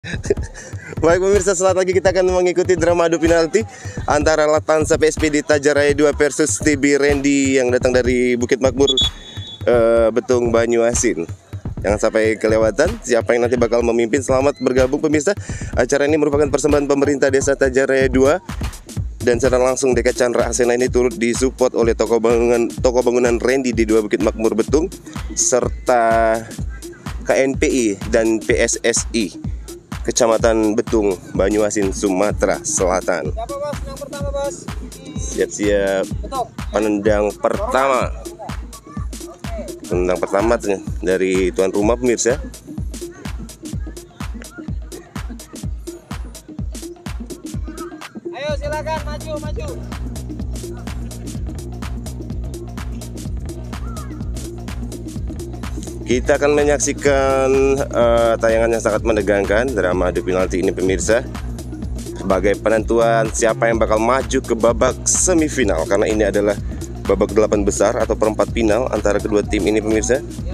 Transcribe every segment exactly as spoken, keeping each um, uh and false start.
Baik pemirsa, setelah lagi kita akan mengikuti drama adu penalti antara Latansa P S P D Tajaraya dua versus T B Randy yang datang dari Bukit Makmur uh, Betung Banyuasin. Jangan sampai kelewatan siapa yang nanti bakal memimpin. Selamat bergabung pemirsa. Acara ini merupakan persembahan pemerintah Desa Tajaraya dua dan secara langsung D K Chandra Asena ini turut disupport oleh toko bangunan toko bangunan Randy di dua Bukit Makmur Betung serta K N P I dan P S S I Kecamatan Betung Banyuasin, Sumatera Selatan. Siapa bos? Yang pertama bos. Siap-siap. Penendang pertama. Penendang pertama dari tuan rumah pemirsa. Ayo silakan maju maju. Kita akan menyaksikan uh, tayangan yang sangat menegangkan, drama adu penalti ini pemirsa, sebagai penentuan siapa yang bakal maju ke babak semifinal, karena ini adalah babak delapan besar atau perempat final antara kedua tim ini pemirsa. Ya.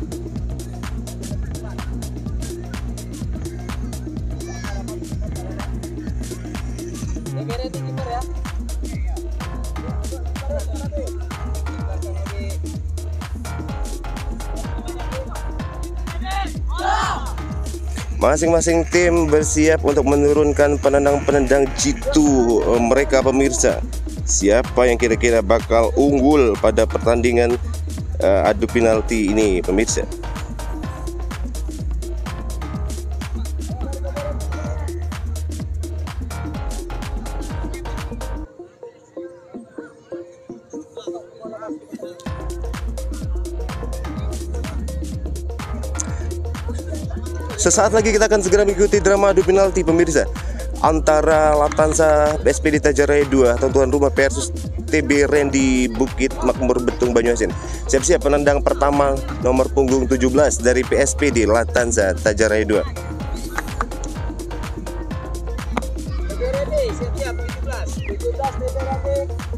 Masing-masing tim bersiap untuk menurunkan penendang-penendang jitu mereka pemirsa. Siapa yang kira-kira bakal unggul pada pertandingan uh, adu penalti ini pemirsa? Sesaat lagi kita akan segera mengikuti drama adu penalti pemirsa antara Latansa P S P D Tajaraya dua atau tuan rumah versus T B Randy Bukit Makmur Betung Banyuasin. Siap-siap penendang pertama nomor punggung tujuh belas dari P S P D Latansa Tajaraya dua. T B Randy siap-siap tujuh belas. tujuh belas T B Randy.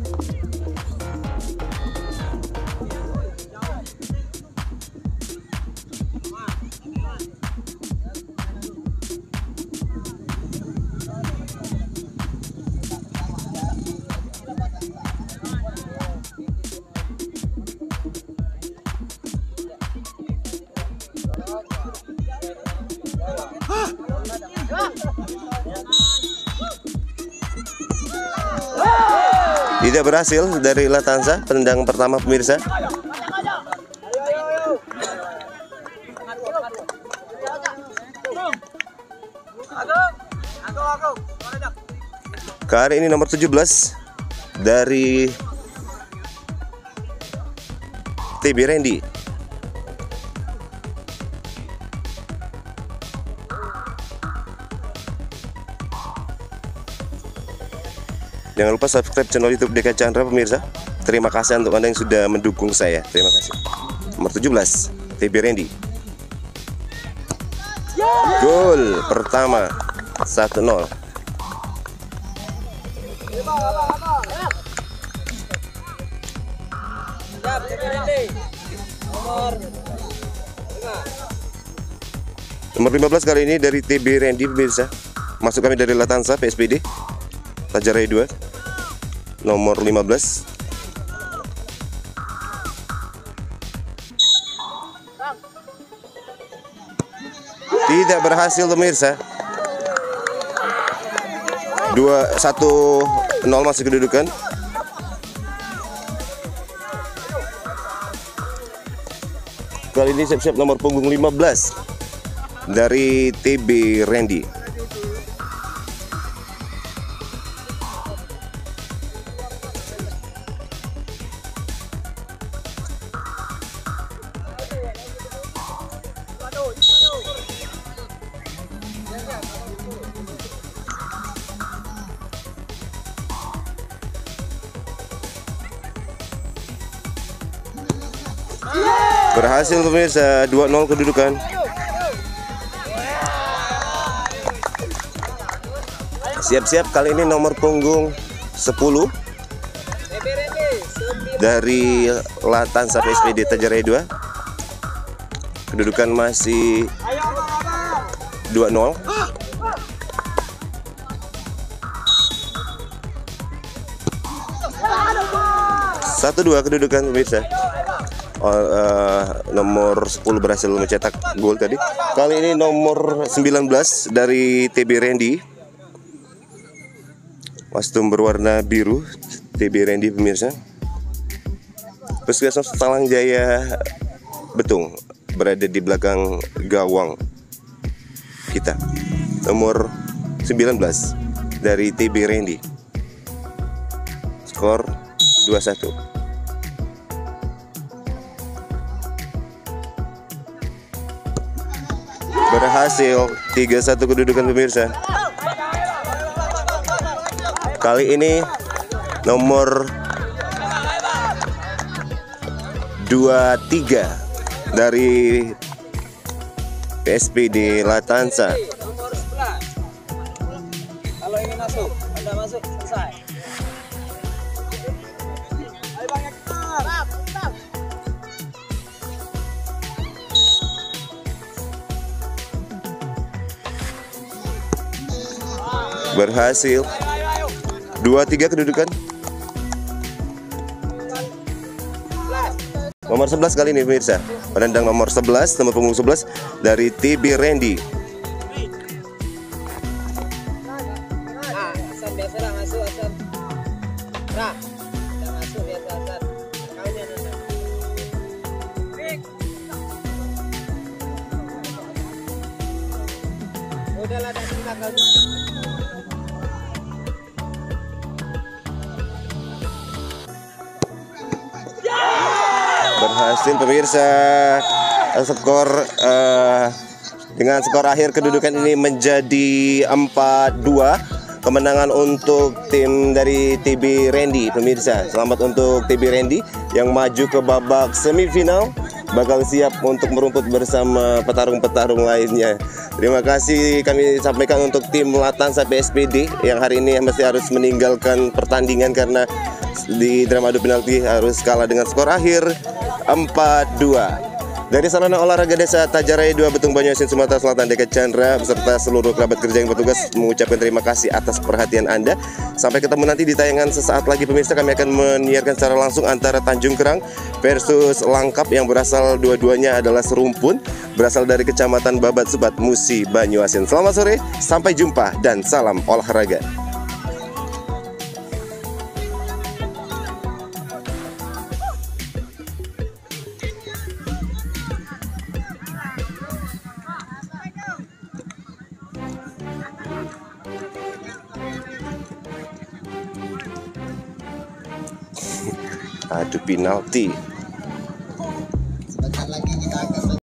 Tidak berhasil dari Latansa penendang pertama pemirsa. Kali ini nomor tujuh belas dari T B Randy. Jangan lupa subscribe channel YouTube D K Chandra pemirsa. Terima kasih untuk Anda yang sudah mendukung saya. Terima kasih. Nomor tujuh belas T B Randy. Gol pertama satu nol. Siap T B Randy. Nomor lima. Nomor lima belas kali ini dari T B Randy pemirsa. Masuk kami dari Latansa P S P D Tajaraya dua. Nomor lima belas. Tidak berhasil pemirsa. dua satu nol masih kedudukan. Kali ini siap-siap nomor punggung lima belas dari T B Randy. Berhasil pemirsa, dua nol kedudukan. Siap-siap kali ini nomor punggung sepuluh dari Latansa P S P D Tajaraya dua. Kedudukan masih dua nol. satu dua kedudukan pemirsa. Oh, uh, nomor sepuluh berhasil mencetak gol tadi. Kali ini nomor sembilan belas dari T B Randy. Kostum berwarna biru T B Randy pemirsa. Puskesmas Talang Jaya Betung berada di belakang gawang kita. Nomor sembilan belas dari T B Randy. Skor dua satu. Berhasil tiga satu kedudukan pemirsa. Kali ini nomor dua tiga dari P S P D Latansa. Nomor sebelas. Kalau ini masuk, Anda masuk selesai. Ayo Bang Hector. Stop, stop. Berhasil dua tiga kedudukan. Nomor sebelas kali ini pemirsa. Penendang nomor sebelas, nomor punggung sebelas dari T B Randy. Nah, Hasan biasa lah masuk Hasan. Nah, udah masuk biasa Hasan. Kaunya nana. Udahlah dah kita kau. Berhasil pemirsa. Skor uh, dengan skor akhir kedudukan ini menjadi empat dua. Kemenangan untuk tim dari T B Randy pemirsa. Selamat untuk T B Randy yang maju ke babak semifinal. Bakal siap untuk merumput bersama petarung-petarung lainnya. Terima kasih kami sampaikan untuk tim Latansa P S P D yang hari ini masih harus meninggalkan pertandingan karena di drama adu penalti harus kalah dengan skor akhir empat dua. Dari Sarana Olahraga Desa Tajaraya dua Betung Banyuasin Sumatera Selatan, Deka Chandra beserta seluruh kerabat kerja yang bertugas mengucapkan terima kasih atas perhatian Anda. Sampai ketemu nanti di tayangan sesaat lagi pemirsa. Kami akan menyiarkan secara langsung antara Tanjung Kerang versus Langkap yang berasal dua-duanya adalah serumpun, berasal dari Kecamatan Babat Subat, Musi, Banyuasin. Selamat sore, sampai jumpa dan salam olahraga. Adu penalti.